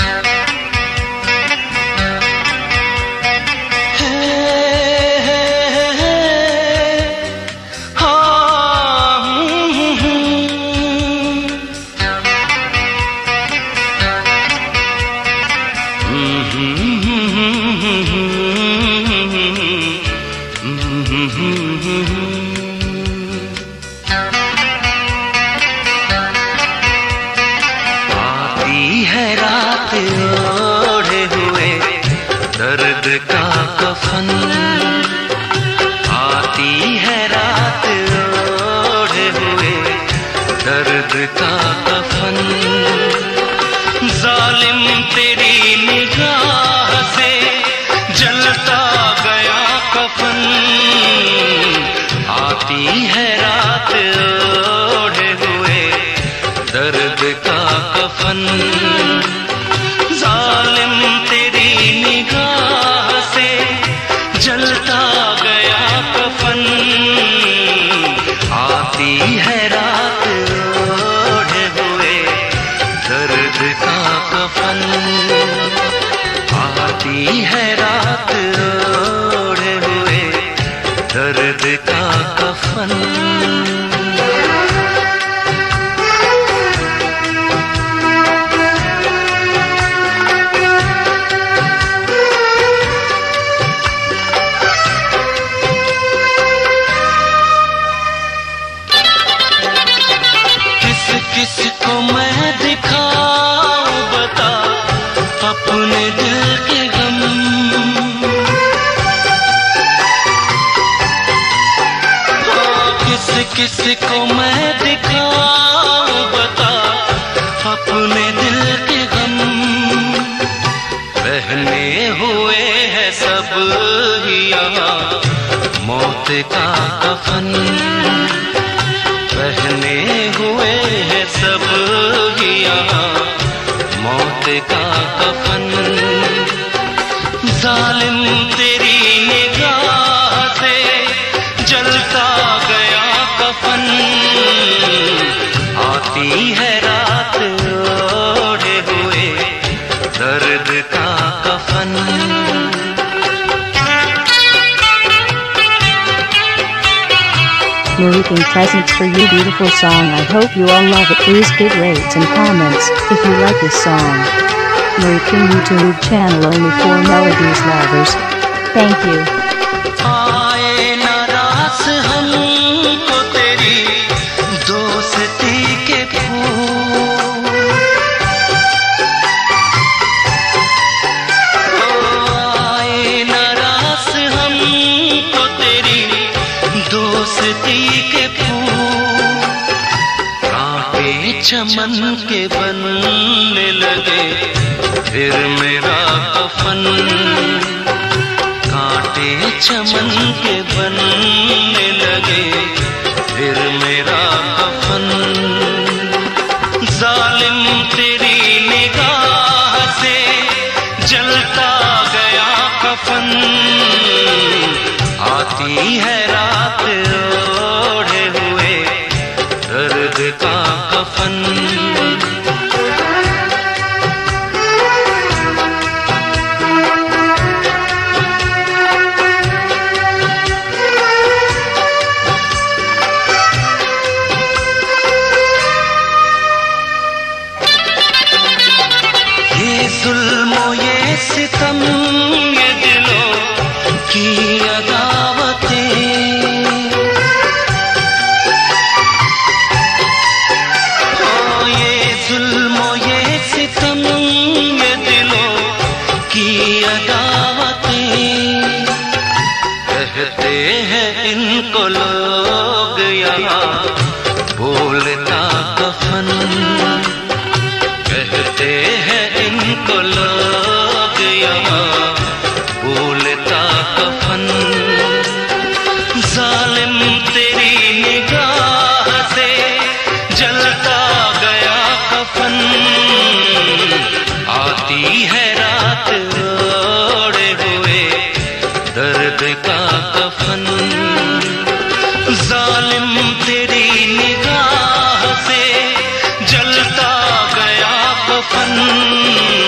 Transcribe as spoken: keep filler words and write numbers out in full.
आती है रात ओढ़े हुए दर्द का कफन, आती है रात ओढ़े हुए दर्द का कफन। जालिम तेरी निगाह से जलता गया कफन, आती है रात ओढ़े हुए दर्द का कफन। जालिम तेरी निगाह से जलता गया कफन, आती है रात ओढ़े हुए दर्द का कफन, आती है रात ओढ़े हुए दर्द का कफन। किसको मैं दिखाऊं बता अपने दिल के गम, किस किस को मैं दिखाऊं बता अपने दिल के गम। पहने हुए है सब ही यहाँ मौत का कफन, पहने हुए हैं सब ही यहाँ मौत का कफन। जालिम तेरी निगाह से जलता गया कफन, आती है रात ओढ़े हुए दर्द का कफन। Maurican Presents for You beautiful song. I hope you all love it. Please give rates and comments if you like this song. Maurican YouTube channel only for melodies lovers. Thank you. आए ना रास हमको तेरी दोस्ती के फूल, आए ना रास हमको तेरी दोस्ती के फूल। कांटे चमन के बनने लगे फिर मेरा कफन, कांटे चमन के बनने लगे फिर मेरा कफन। जालिम तेरी निगाह से जलता गया कफन, आती है रात ओढ़े हुए दर्द का कफन। ये जुल्म ये सितम ये दिलों की अदावतें, ओ ये जुल्म ये सितम ये दिलों की अदावतें। कहते हैं इनको लोग यहाँ बोलता कफन, कहते हैं इनको लोग यहाँ बोलता कफन। जालिम तेरी निगाह से जलता गया कफन, आती है रात ओढ़े हुए दर्द का कफन। जालिम तेरी निगाह से जलता गया कफन,